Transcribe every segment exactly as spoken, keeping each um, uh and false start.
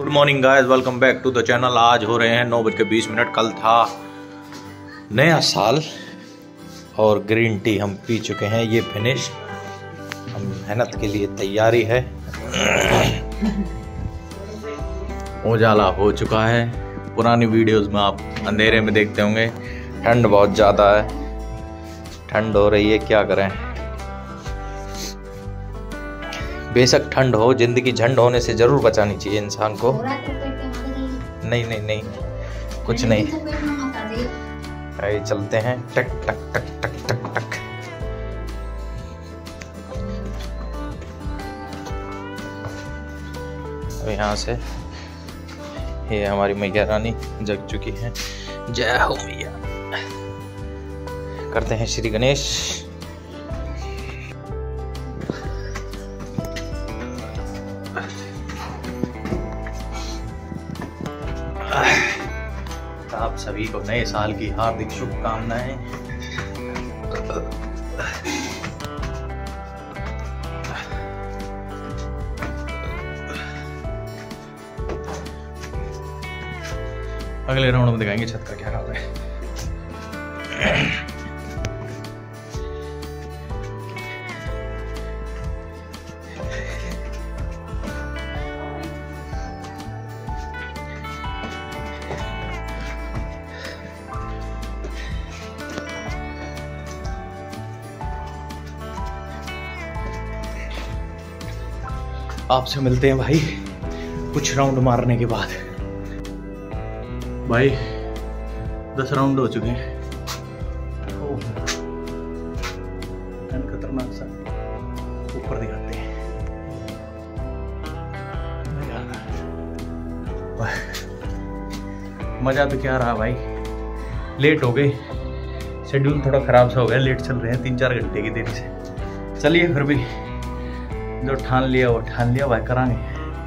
Good morning guys, welcome back to the channel. आज हो रहे हैं नौ बज के बीस मिनट। कल था नया साल और ग्रीन टी हम पी चुके हैं। ये फिनिश, हम मेहनत के लिए तैयारी है। उजाला हो चुका है। पुरानी वीडियोस में आप अंधेरे में देखते होंगे। ठंड बहुत ज़्यादा है, ठंड हो रही है, क्या करें। बेशक ठंड हो, जिंदगी झंड होने से जरूर बचानी चाहिए इंसान को। नहीं नहीं नहीं कुछ नहीं, आइए चलते हैं। टक टक टक टक टक टक। अब यहाँ से ये हमारी मैया रानी जग चुकी हैं। जय हो मैया। करते हैं श्री गणेश। आप सभी को नए साल की हार्दिक शुभकामनाएं। अगले राउंड में दिखाएंगे छत का क्या हाल है। आपसे मिलते हैं भाई कुछ राउंड मारने के बाद। भाई दस राउंड हो चुके हैं। खतरनाक सा ऊपर दिखाते हैं। मजा तो क्या रहा भाई। लेट हो गए, शेड्यूल थोड़ा खराब सा हो गया। लेट चल रहे हैं तीन चार घंटे की देरी से। चलिए फिर भी जो ठान लिया वो ठान लिया भाई, करांगे।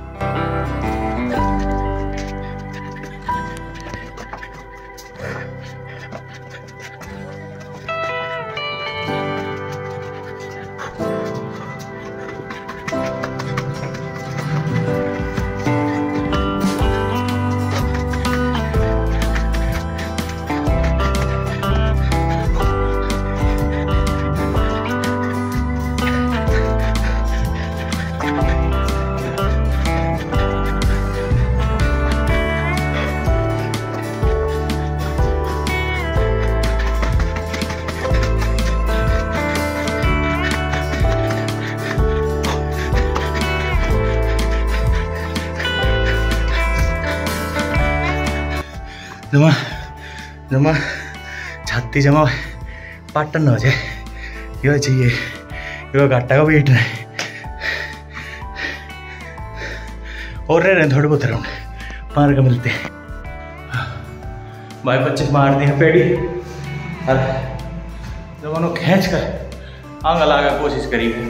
जमा जमा छाती जमा पाटन हो जाए, यो चाहिए। यो घाटा का वेट है और रह रहे थोड़े बहुत राउंड मार के मिलते हैं भाई। बच्चे मार दिए पेड़ी और जब उन्होंने खींच कर आंग लगा कोशिश करी है।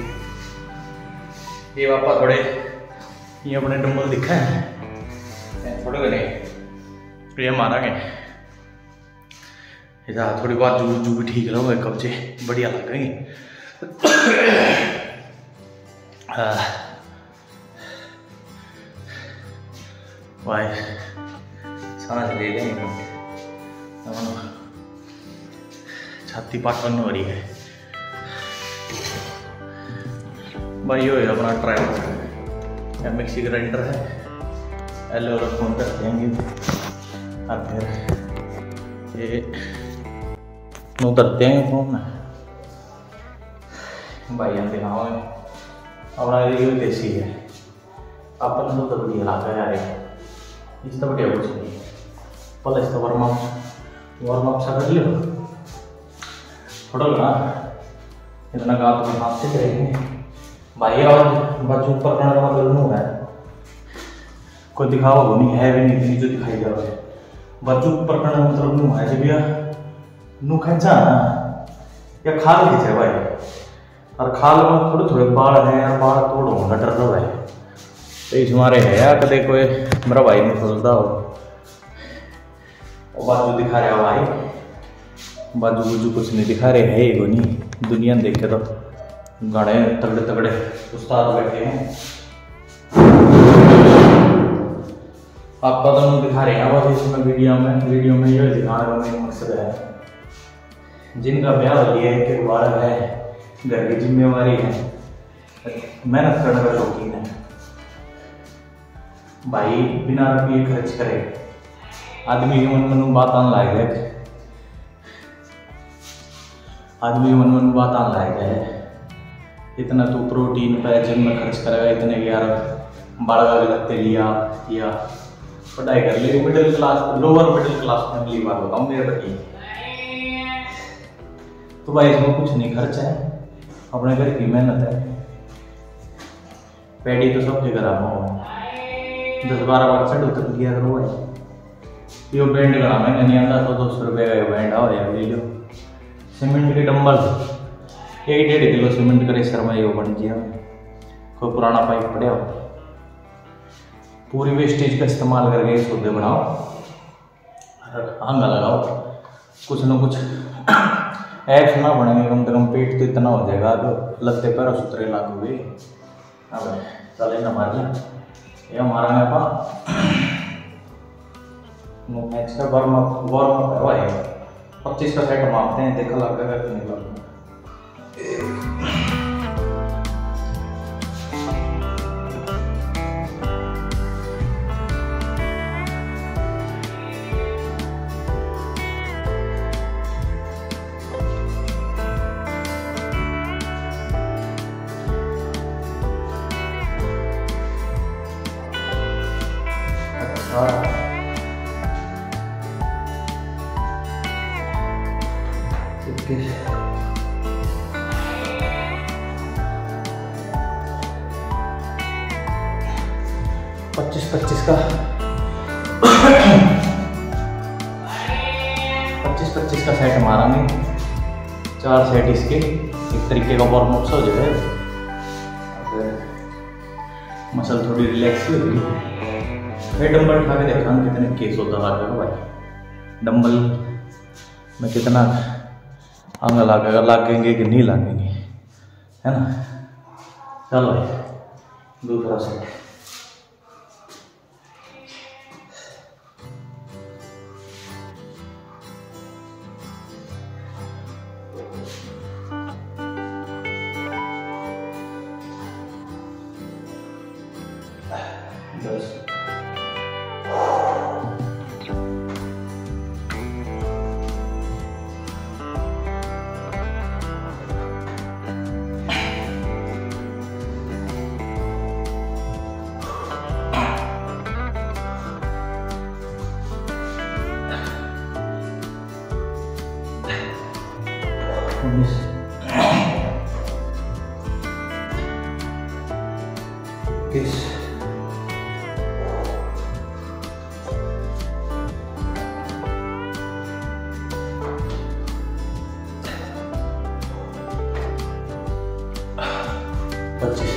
ये पापा थोड़े ये अपने डम्बल दिखा है थोड़े नहीं ये मारा गए। थोड़ी बात जू जू भी ठीक रहो, कब्जे बढ़िया लगेंगे। भाई सांस ले लेंगे, छाती पाटन हो रही है भाई। यो है अपना ट्रायल मिक्सी ग्राइंडर है। एलो और फोन कर देंगे और फिर ये उतरते हैं फोन भाई। हम दिखाओ अपना ये देसी है। अपन तो बढ़िया लगा यार, इस तो बढ़िया कुछ नहीं। पहले इसका वार्म अप वार्म अप सा कर लो थोड़ा ना, इतना गा तो हाथ से करेंगे भाई। और बच्चों ऊपर करने का मतलब नहीं है कोई दिखावा वो नहीं है, भी नहीं जो दिखाई दे रहा है। बच्चों ऊपर करने का मतलब नहीं है जब यार नू खींचा ना या खाल खींचे भाई। और खाल में थोड़े थोड़े बाल हैं और बाल तोड़ होना डर रहा है। तो इस हमारे है यार कदे कोई मेरा भाई नहीं खुलता हो। बाजू दिखा रहा भाई, बाजू बुजू कुछ नहीं दिखा रहे है। ये नहीं दुनिया देखे तो गाड़े तगड़े तगड़े उस्ताद बैठे हैं। आपका दोनों दिखा रहे हैं बस इसमें वीडियो में वीडियो में ये दिखाने का मेन मकसद है जिनका ब्याह हो लिया है, एक बार है, घर की जिम्मेवारी है, मेहनत करने का शौकीन है भाई, बिना रुपये खर्च करे आदमी के मन मन बात आने लायक है, आदमी के मन मन बात आने लायक है। इतना तो प्रोटीन पे जिम में खर्च करेगा, इतने यार बाड़गा के लगते लिया या पढ़ाई कर ली, middle class lower middle class family बात बताऊँ मेरे बच्चे, तो भाई इसमें कुछ नहीं खर्च है, अपने घर की मेहनत है। पैडी तो सब जगह रहा हूँ, दस बारह बार चढ़ उतर किया करो भाई। यो बैंड करा मैंने नहीं आता, सौ दो सौ रुपये का बैंड आओ यार ले लो। सीमेंट के डंबल एक डेढ़ किलो सीमेंट करे शर्मा यो बन गया, कोई पुराना पाइप पड़े हो, पूरी वेस्टेज का इस्तेमाल करके सौदे बनाओ, आंगा लगाओ, कुछ ना कुछ ऐप्स ना बनेंगे, कम से कम पेट तो इतना हो जाएगा तो लगते पैरों सुतरे लाख हुए। अब चले ना मार लिया ये हमारा मैं पा मैच का वार्म अप वार्म अप है भाई, पच्चीस का सेट मारते हैं, देखा लगा कर नहीं लगा। पच्चीस पच्चीस का पच्चीस पच्चीस का सेट मारेंगे, चार सेट इसके, एक तरीके का वार्म अप हो जाए, मसल थोड़ी रिलैक्स हो गई। फिर डंबल उठा के देखा कितने केस होता लगेगा भाई, डंबल में कितना अंग लगेगा, लागेंगे कि नहीं लागेंगे, है ना। चलो भाई दूसरा सेट दस उन्नीस इक्कीस पच्चीस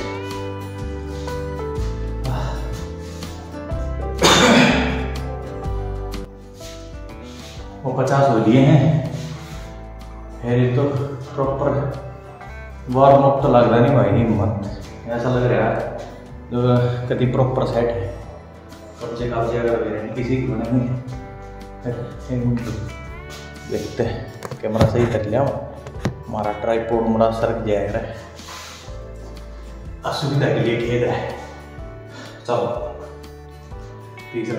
वो पचास हो लिए हैं। फिर तो प्रॉपर वार्म अप तो लग रहा नहीं भाई, हिम्मत ऐसा लग रहा है जो कभी प्रॉपर सेट है, कब्जे कब्जे अगर नहीं किसी की बने नहीं। देखते हैं कैमरा सही कर लिया, हमारा ट्राइपॉड बड़ा सरक जाएगा, असुविधा के लिए खेद है। चलो तीसरा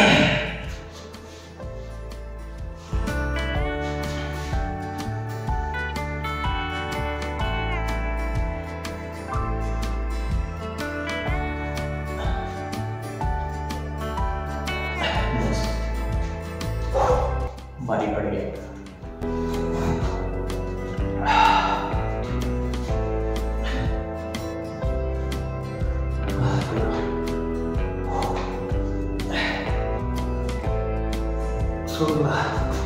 बारी पड़ गया। सोलह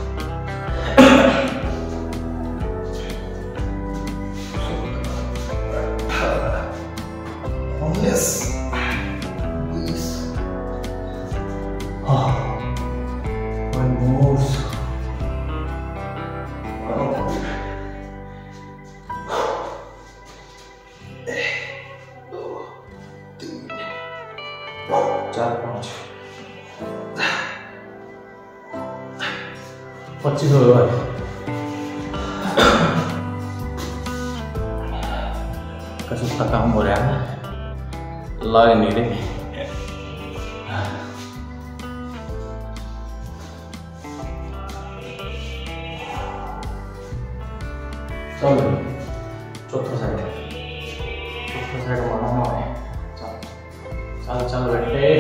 उन्नीस बीस वन मोर चार पाँच पच्चीस हो गए भाई। कसम का काम हो रहा है, लाग नहीं रही। चलो चौथा साइड चौथा साइड मारना है। चल चल चल बेटे।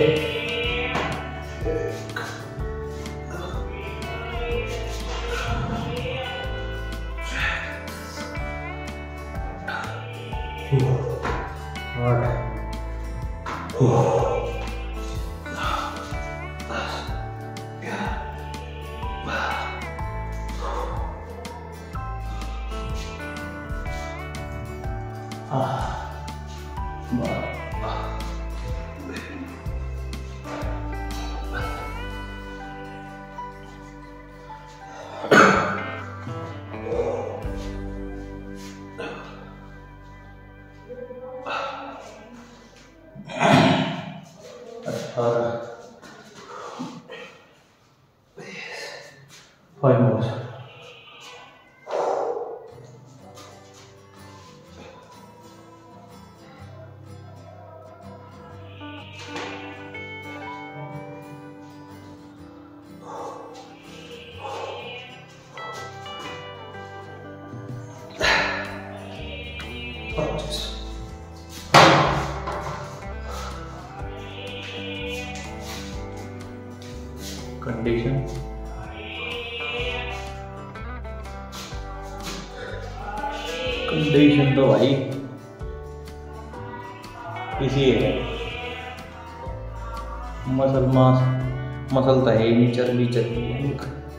Five more. Condition. कंडीशन तो भाई इसी है। मसल मास मसल तो है ही नहीं, चर्बी चर्बी है।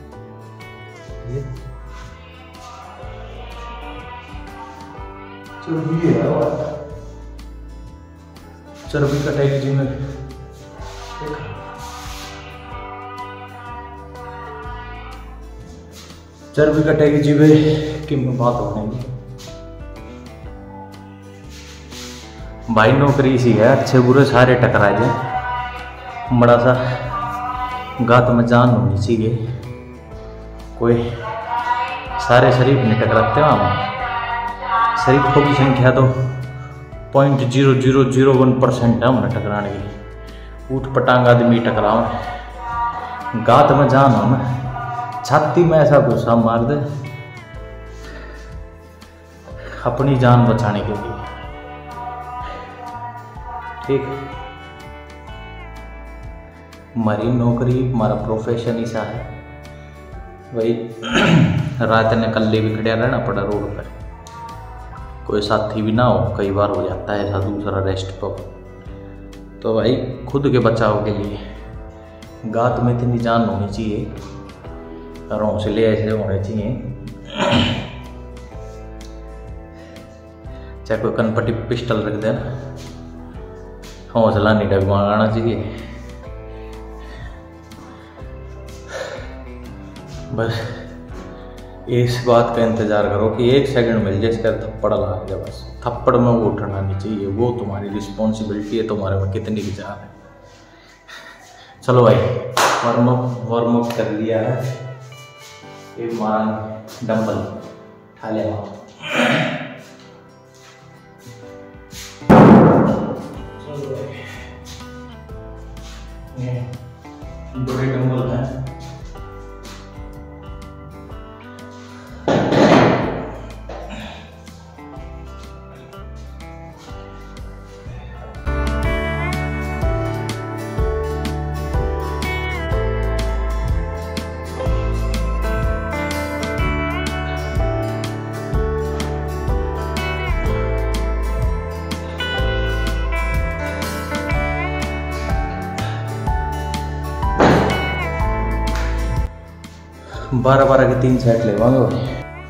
चर्बी है, चर्बी कटेगी जी में। चर्बी कटेगी जी में कि में बात होने भाई। नौकरी सी है, अच्छे बुरे सारे टकरा जाए, बड़ा सा गात में जान होनी चाहिए। कोई सारे शरीफ नहीं टकराते वहाँ। शरीफों की संख्या तो point zero zero zero one percent है हमने टकराने की। ऊट पटांग आदमी टकराओ, गात में जान हो ना, छाती में ऐसा गुस्सा मार दे अपनी जान बचाने के लिए। ठीक, हमारी नौकरी हमारा प्रोफेशन ऐसा है भाई। रात ने कल्ले भी खड़े रहना पड़ा रोड पर, कोई साथी भी ना हो। कई बार हो जाता है ऐसा दूसरा रेस्ट पर, तो भाई खुद के बचाव के लिए गात में इतनी जान होनी चाहिए और हौसले ऐसे होने चाहिए। चाहे कोई कनपटी पिस्टल रख देना, हौसला नहीं डगमगाना चाहिए। बस इस बात का इंतजार करो कि एक सेकंड मिल जाए, इसका थप्पड़ लगा जाए। बस थप्पड़ में वो उठना नहीं चाहिए, वो तुम्हारी रिस्पॉन्सिबिलिटी है, तुम्हारे में कितनी की जान है। चलो भाई, वार्म अप वार्म अप कर लिया है। एक मान डंबल उठा लिया। बड़े डंबल हैं। बारह बारह के तीन सेट लेवांगे भाई।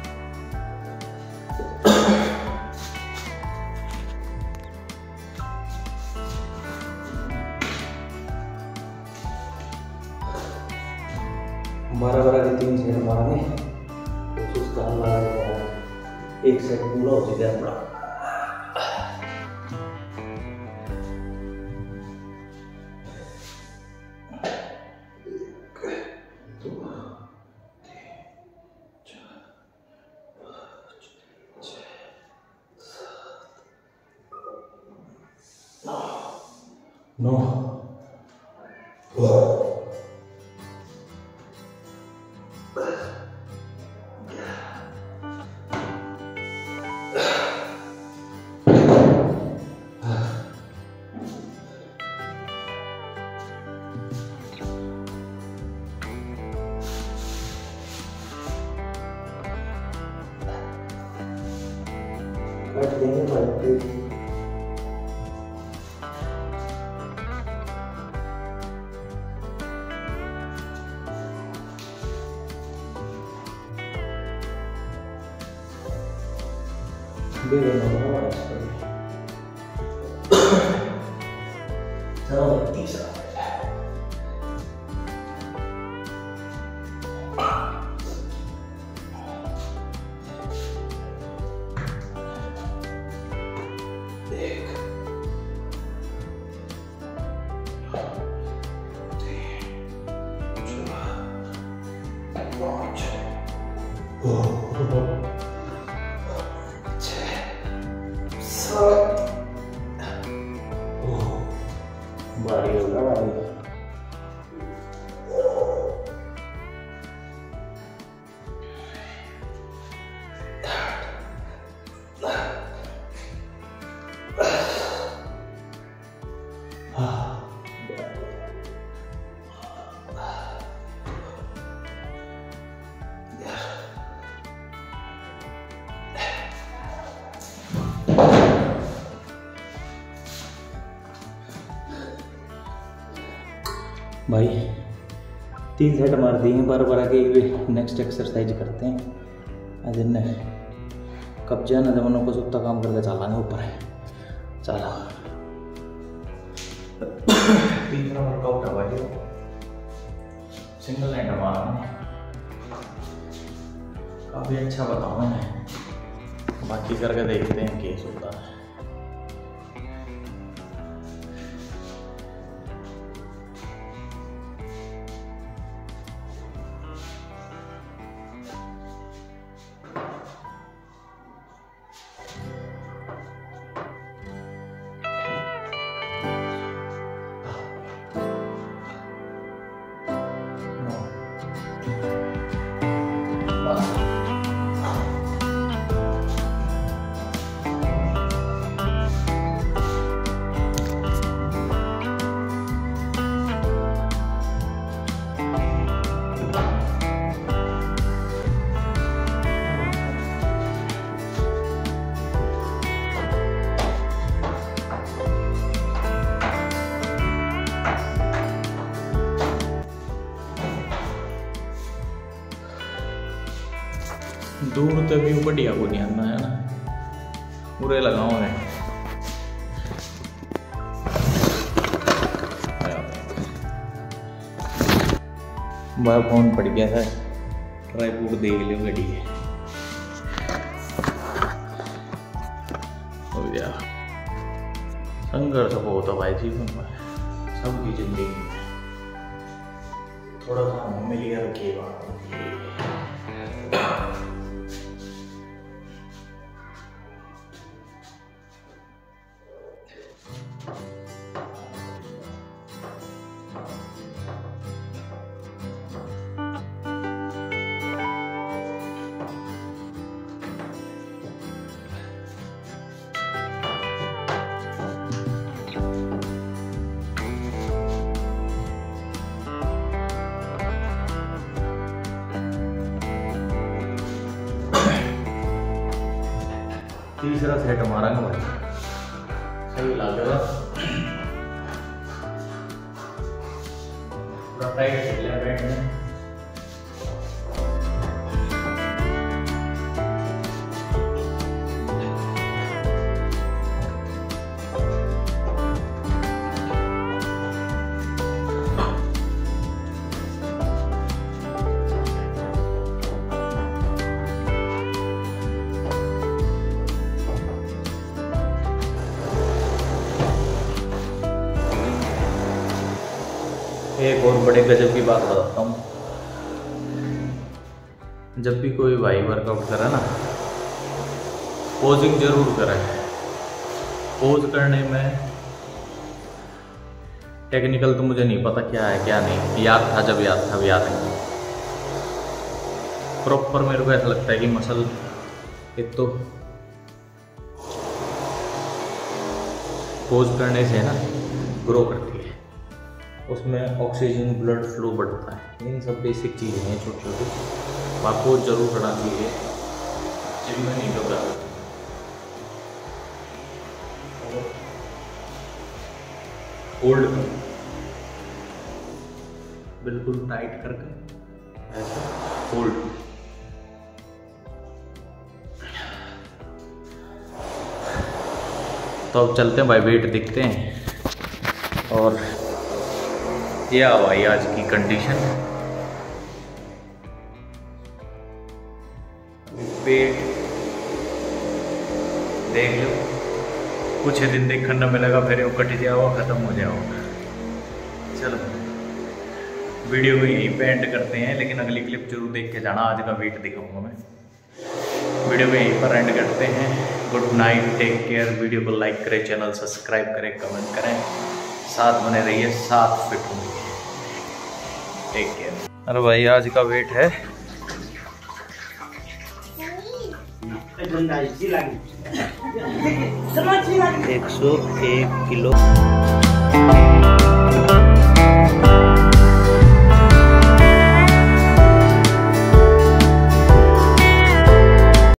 बारह बारह के तीन सेट मारेंगे, कोशिश करना एक सेट पूरा हो जाए अपना। No But then what did they don't know what it's for. So these are भारी होगा भारी। भाई तीन सेट मार दिए हैं, बार बार आके नेक्स्ट एक्सरसाइज करते हैं। आज ने कब्जा न जमानों को सुत्ता काम करके चलाने ऊपर है। चला तीसरा वर्कआउट है भाई, सिंगल हैंड मारना काफ़ी अच्छा बताऊँ मैंने, बाकी करके देखते हैं केस होता है। दूर तो भी बढ़िया को नहीं आना है ना, पूरे लगाओ है। बार फोन पड़ गया था, ट्राईपोड देख लियो गड्डी है। संघर्ष बहुत है भाई जीवन में, सबकी जिंदगी में थोड़ा सा मिल गया रखिए बात। तीसरा सेट हमारा ना भाई सही लागेगा, पूरा टाइट चल रहा है बैठ में। एक और बड़े गजब की बात बताता हूँ, जब भी कोई भाई वर्कआउट करे ना, पोजिंग जरूर करे। पोज करने में टेक्निकल तो मुझे नहीं पता क्या है क्या नहीं, याद था जब याद था, अब याद नहीं। प्रॉपर मेरे को ऐसा लगता है कि मसल एक तो पोज करने से ना ग्रो करती है, उसमें ऑक्सीजन ब्लड फ्लो बढ़ता है। इन सब बेसिक चीज़ें हैं छोटी छोटी, आपको जरूर करना चाहिए, जिम में नहीं होगा। होल्ड कर, बिल्कुल टाइट करके ऐसा होल्ड। तो अब चलते हैं भाई, वेट दिखते हैं। और ये भाई आज की कंडीशन, वेट देख लो, कुछ दिन देखने न मिलेगा, फिर वो कट जाओ, ख़त्म हो जाओ। चलो वीडियो को यहीं पे एंड करते हैं, लेकिन अगली क्लिप जरूर देख के जाना, आज का वेट दिखाऊंगा मैं। वीडियो को यहीं पर एंड करते हैं। Good night, take care. Video को लाइक करें, चैनल सब्सक्राइब करें, कमेंट करें, साथ बने रहिए, साथ फिट होंगे। Take care. अरे भाई आज का वेट है एक सौ एक किलो।